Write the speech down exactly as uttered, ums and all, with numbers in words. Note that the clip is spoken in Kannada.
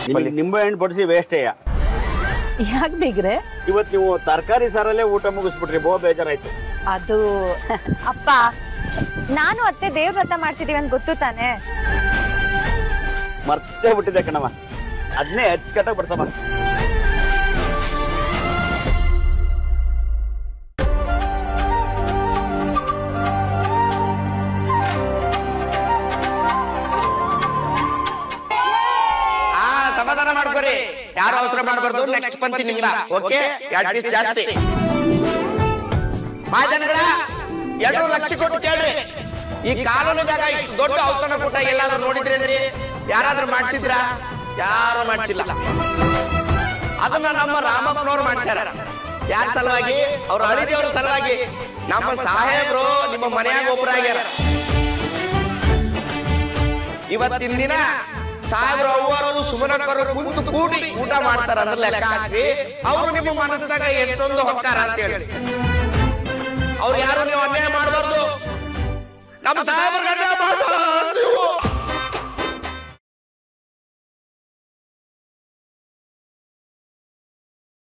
ನಿಂಬೆ ಹಣ್ಣು ಬಡಿಸಿ ವೇಸ್ಟೇಯ. ಯಾಕೆ ಬೀಗ್ರೆ? ಇವತ್ತು ನೀವು ತರಕಾರಿ ಸಾರಲ್ಲೇ ಊಟ ಮುಗಿಸ್ಬಿಟ್ರಿ, ಬಹು ಬೇಜಾರಾಯ್ತು. ಅದು ಅಪ್ಪ, ನಾನು ಅತ್ತೆ ದೇವ್ರ ವ್ರತ ಮಾಡ್ತಿದೀವಿ ಅಂತ ಗೊತ್ತು ತಾನೆ. ಮರ್ತೇ ಬಿಟ್ಟಿದೆ ಕಣಮ್ಮ, ಅದನ್ನೇ ಅಚ್ಚುಕಟ್ಟಾಗಿ ಬಡ್ಸಮ್ಮ. ಸಮಾಧಾನ ಮಾಡ್ಕೊರಿ, ಯಾರು ಅವಸರ ಮಾಡಬಾರ್ದು. ನೆಕ್ಸ್ಟ್ ಪಂಕ್ತಿ ನಿಮ್ದ. ಓಕೆ, ಎರಡು ಪೀಸ್ ಜಾಸ್ತಿ. ಮಾಜನಗಳ ಎರಡು ಲಕ್ಷ ಕೊಟ್ಟು ಕೇಳ್ರಿ. ಈ ಕಾನೂನಿದಾಗ ಇಷ್ಟು ದೊಡ್ಡ ಔತಣ ಕೂಟ ಎಲ್ಲಾದ್ರೂ ನೋಡಿದ್ರೇನ್ರಿ? ಯಾರಾದ್ರೂ ಮಾಡ್ಸಿದ್ರ? ಯಾರು ಮಾಡ್ಸಿಲ್ಲ. ಅದನ್ನ ನಮ್ಮ ರಾಮಪ್ಪನವ್ರು ಮಾಡ್ಸ್ಯಾರ. ಯಾರ ಸಲುವಾಗಿ? ಅವ್ರ ಹಳಿದೇವ್ರ ಸಲುವಾಗಿ. ನಮ್ಮ ಸಾಹೇಬ್ರು ನಿಮ್ಮ ಮನೆಯಾಗ ಒಬ್ಬರಾಗ್ಯಾರ. ಇವತ್ತಿನ ದಿನ ಸಾಹೇಬ್ರು ಅವ್ವರು ಸುಮನಕ್ಕರು ಕುಂತು ಕೂಡಿ ಊಟ ಮಾಡ್ತಾರ ಅಂದ್ರೆ ಲೆಕ್ಕ ಹಾಕಿ ಅವರು ನಿಮ್ಮ ಮನಸ್ಸಾಗ ಎಷ್ಟೊಂದು ಹೊಕ್ಕಾರ ಅಂತ ಹೇಳಿ. ಅವ್ರು ಯಾರು ನೀವು ಅನ್ಯಾಯ ಮಾಡಬಾರ್ದು. ನಮ್ಮ ಸಾಹೇಬ್ರ